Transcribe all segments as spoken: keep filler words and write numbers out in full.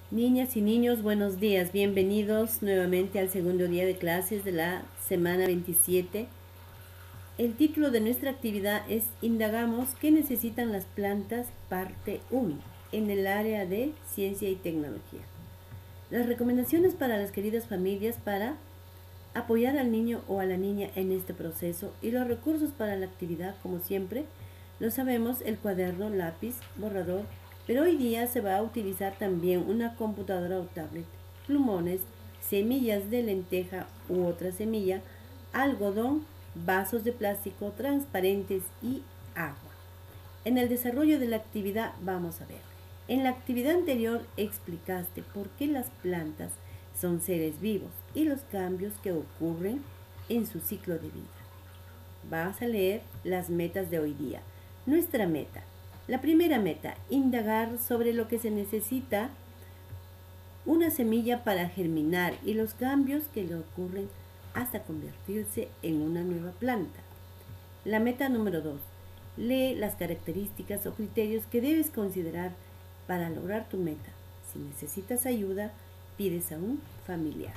Niñas y niños, buenos días. Bienvenidos nuevamente al segundo día de clases de la semana veintisiete. El título de nuestra actividad es Indagamos qué necesitan las plantas, parte uno, en el área de ciencia y tecnología. Las recomendaciones para las queridas familias para apoyar al niño o a la niña en este proceso y los recursos para la actividad, como siempre, lo sabemos, el cuaderno, lápiz, borrador, pero hoy día se va a utilizar también una computadora o tablet, plumones, semillas de lenteja u otra semilla, algodón, vasos de plástico transparentes y agua. En el desarrollo de la actividad vamos a ver. En la actividad anterior explicaste por qué las plantas son seres vivos y los cambios que ocurren en su ciclo de vida. Vas a leer las metas de hoy día. Nuestra meta. La primera meta, indagar sobre lo que se necesita una semilla para germinar y los cambios que le ocurren hasta convertirse en una nueva planta. La meta número dos, lee las características o criterios que debes considerar para lograr tu meta. Si necesitas ayuda, pides a un familiar.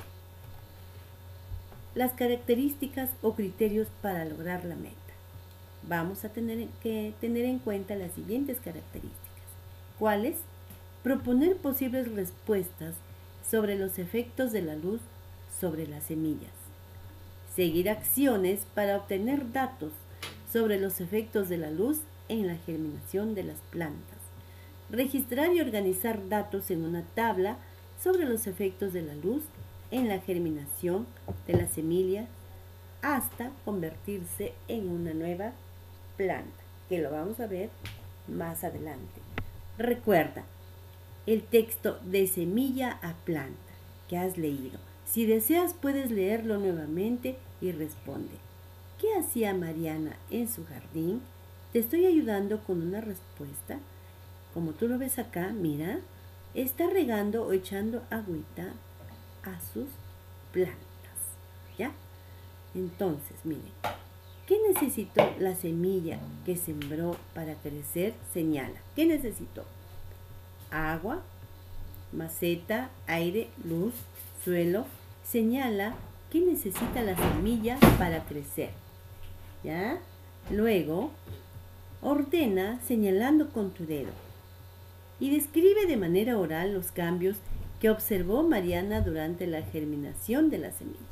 Las características o criterios para lograr la meta. Vamos a tener que tener en cuenta las siguientes características. ¿Cuáles? Proponer posibles respuestas sobre los efectos de la luz sobre las semillas. Seguir acciones para obtener datos sobre los efectos de la luz en la germinación de las plantas. Registrar y organizar datos en una tabla sobre los efectos de la luz en la germinación de las semillas hasta convertirse en una nueva planta, que lo vamos a ver más adelante. Recuerda el texto de semilla a planta que has leído. Si deseas puedes leerlo nuevamente y responde. ¿Qué hacía Mariana en su jardín? Te estoy ayudando con una respuesta. Como tú lo ves acá, mira, está regando o echando agüita a sus plantas, ¿ya? Entonces, miren, ¿qué necesitó la semilla que sembró para crecer? Señala. ¿Qué necesitó? Agua, maceta, aire, luz, suelo. Señala qué necesita la semilla para crecer, ¿ya? Luego, ordena señalando con tu dedo y describe de manera oral los cambios que observó Mariana durante la germinación de la semilla.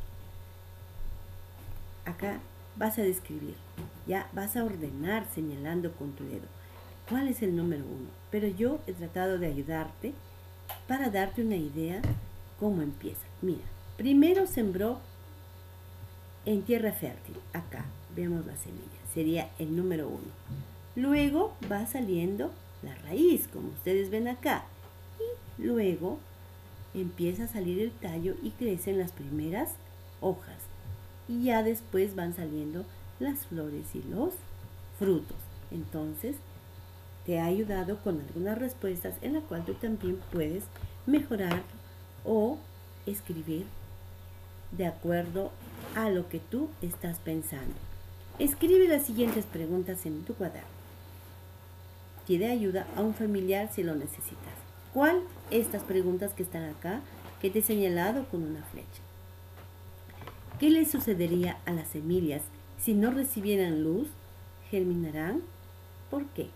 Acá vas a describir, ya vas a ordenar señalando con tu dedo cuál es el número uno, pero yo he tratado de ayudarte para darte una idea cómo empieza. Mira, primero sembró en tierra fértil, acá vemos la semilla, sería el número uno. Luego va saliendo la raíz, como ustedes ven acá, y luego empieza a salir el tallo y crecen las primeras hojas. Y ya después van saliendo las flores y los frutos. Entonces, te ha ayudado con algunas respuestas en la cual tú también puedes mejorar o escribir de acuerdo a lo que tú estás pensando. Escribe las siguientes preguntas en tu cuaderno. Pide ayuda a un familiar si lo necesitas. ¿Cuál? Estas preguntas que están acá, que te he señalado con una flecha. ¿Qué le sucedería a las semillas si no recibieran luz? ¿Germinarán? ¿Por qué?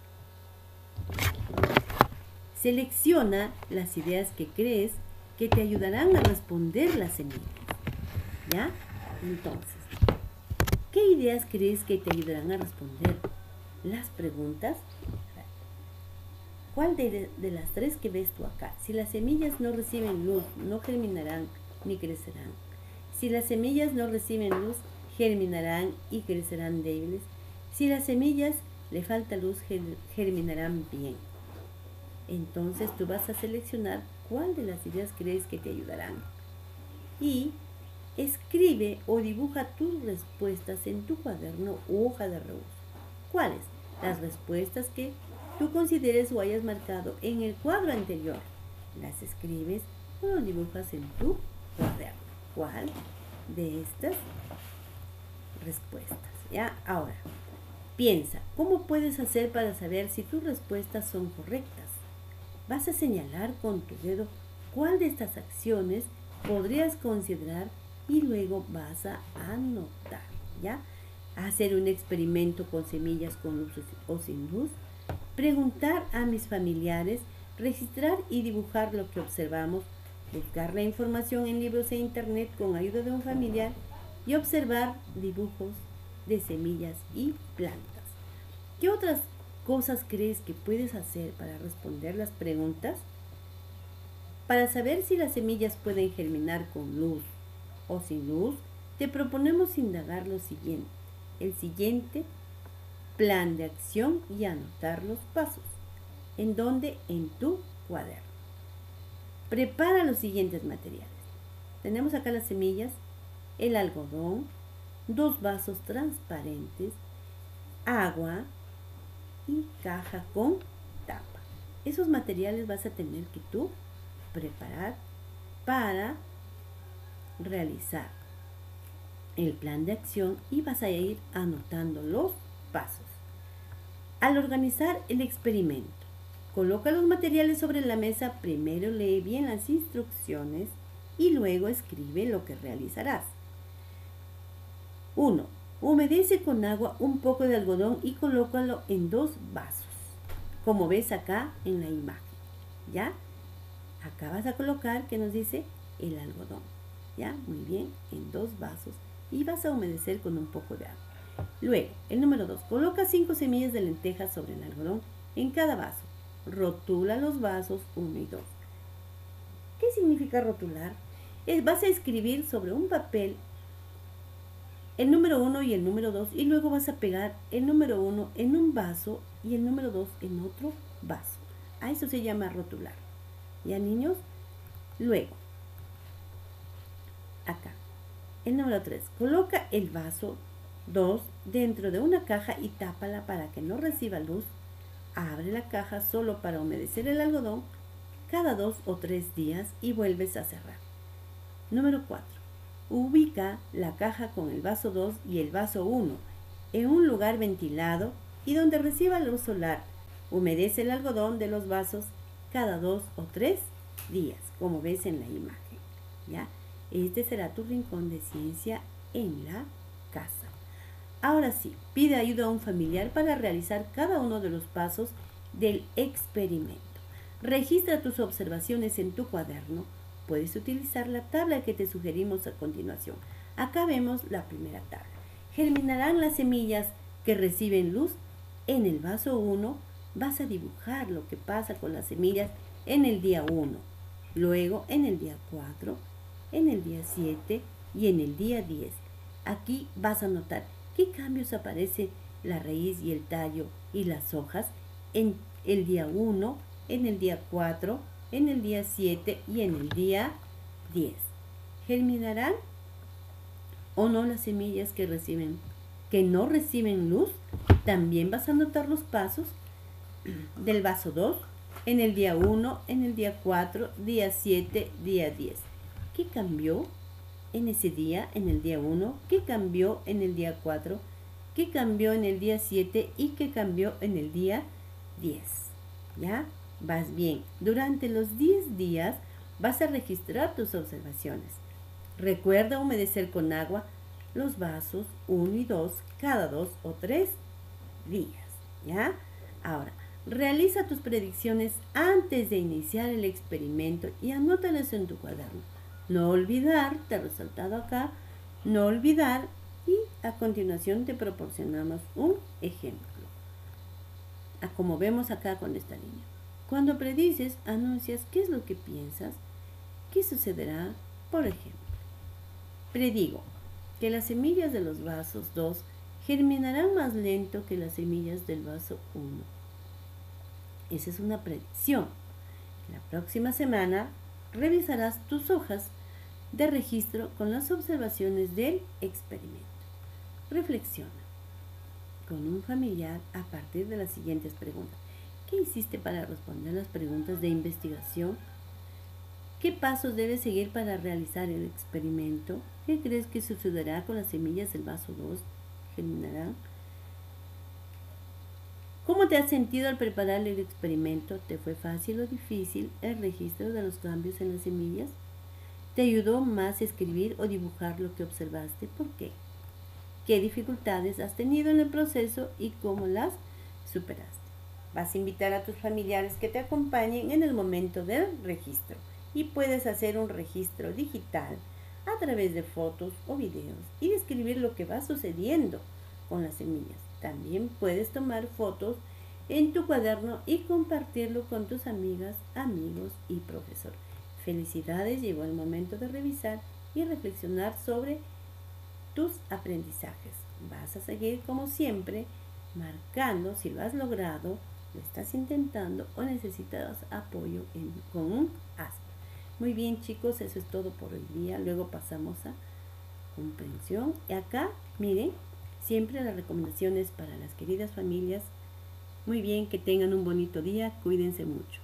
Selecciona las ideas que crees que te ayudarán a responder las semillas. ¿Ya? Entonces, ¿qué ideas crees que te ayudarán a responder las preguntas? ¿Cuál de, de las tres que ves tú acá? Si las semillas no reciben luz, no germinarán ni crecerán. Si las semillas no reciben luz, germinarán y crecerán débiles. Si las semillas le falta luz, germinarán bien. Entonces tú vas a seleccionar cuál de las ideas crees que te ayudarán. Y escribe o dibuja tus respuestas en tu cuaderno u hoja de reuso. ¿Cuáles? Las respuestas que tú consideres o hayas marcado en el cuadro anterior. Las escribes o lo dibujas en tu cuaderno. ¿Cuál de estas respuestas? ¿Ya? Ahora, piensa, ¿cómo puedes hacer para saber si tus respuestas son correctas? Vas a señalar con tu dedo cuál de estas acciones podrías considerar y luego vas a anotar, ¿ya? Hacer un experimento con semillas con luz o sin luz, preguntar a mis familiares, registrar y dibujar lo que observamos, buscar la información en libros e internet con ayuda de un familiar y observar dibujos de semillas y plantas. ¿Qué otras cosas crees que puedes hacer para responder las preguntas? Para saber si las semillas pueden germinar con luz o sin luz, te proponemos indagar lo siguiente, el siguiente plan de acción y anotar los pasos. ¿En dónde? En tu cuaderno. Prepara los siguientes materiales. Tenemos acá las semillas, el algodón, dos vasos transparentes, agua y caja con tapa. Esos materiales vas a tener que tú preparar para realizar el plan de acción y vas a ir anotando los pasos. Al organizar el experimento, coloca los materiales sobre la mesa, primero lee bien las instrucciones y luego escribe lo que realizarás. uno. Humedece con agua un poco de algodón y colócalo en dos vasos, como ves acá en la imagen, ¿ya? Acá vas a colocar que nos dice el algodón, ¿ya? Muy bien, en dos vasos y vas a humedecer con un poco de agua. Luego, el número dos, coloca cinco semillas de lentejas sobre el algodón en cada vaso. Rotula los vasos uno y dos. ¿Qué significa rotular? Es, vas a escribir sobre un papel el número uno y el número dos y luego vas a pegar el número uno en un vaso y el número dos en otro vaso. A eso se llama rotular. ¿Ya, niños? Luego, acá, el número tres. Coloca el vaso dos dentro de una caja y tápala para que no reciba luz. Abre la caja solo para humedecer el algodón cada dos o tres días y vuelves a cerrar. Número cuatro. Ubica la caja con el vaso dos y el vaso uno en un lugar ventilado y donde reciba luz solar. Humedece el algodón de los vasos cada dos o tres días, como ves en la imagen, ¿ya? Este será tu rincón de ciencia en la casa. Ahora sí, pide ayuda a un familiar para realizar cada uno de los pasos del experimento. Registra tus observaciones en tu cuaderno. Puedes utilizar la tabla que te sugerimos a continuación. Acá vemos la primera tabla. Germinarán las semillas que reciben luz. En el vaso uno vas a dibujar lo que pasa con las semillas en el día uno, luego en el día cuatro, en el día siete y en el día diez. Aquí vas a notar qué cambios aparece la raíz y el tallo y las hojas en el día uno, en el día cuatro, en el día siete y en el día diez. ¿Germinarán o no las semillas que reciben, que no reciben luz? También vas a notar los pasos del vaso dos, en el día uno, en el día cuatro, día siete, día diez. ¿Qué cambió en ese día, en el día uno? ¿Qué cambió en el día cuatro? ¿Qué cambió en el día siete? ¿Y qué cambió en el día diez? ¿Ya? Vas bien. Durante los diez días vas a registrar tus observaciones. Recuerda humedecer con agua los vasos uno y dos cada dos o tres días. ¿Ya? Ahora, realiza tus predicciones antes de iniciar el experimento y anótalas en tu cuaderno. No olvidar, te he resaltado acá, no olvidar, y a continuación te proporcionamos un ejemplo. A como vemos acá con esta línea. Cuando predices, anuncias qué es lo que piensas, qué sucederá. Por ejemplo, predigo que las semillas de los vasos dos germinarán más lento que las semillas del vaso uno. Esa es una predicción. La próxima semana revisarás tus hojas de registro con las observaciones del experimento. Reflexiona con un familiar a partir de las siguientes preguntas. ¿Qué hiciste para responder las preguntas de investigación? ¿Qué pasos debes seguir para realizar el experimento? ¿Qué crees que sucederá con las semillas del vaso dos? ¿Germinarán? ¿Cómo te has sentido al preparar el experimento? ¿Te fue fácil o difícil el registro de los cambios en las semillas? ¿Te ayudó más escribir o dibujar lo que observaste? ¿Por qué? ¿Qué dificultades has tenido en el proceso y cómo las superaste? Vas a invitar a tus familiares que te acompañen en el momento del registro y puedes hacer un registro digital a través de fotos o videos y describir lo que va sucediendo con las semillas. También puedes tomar fotos en tu cuaderno y compartirlo con tus amigas, amigos y profesor. Felicidades, llegó el momento de revisar y reflexionar sobre tus aprendizajes. Vas a seguir como siempre marcando si lo has logrado, lo estás intentando o necesitas apoyo en, con un aspa. Muy bien, chicos, eso es todo por hoy día. Luego pasamos a comprensión. Y acá, miren, siempre las recomendaciones para las queridas familias. Muy bien, que tengan un bonito día. Cuídense mucho.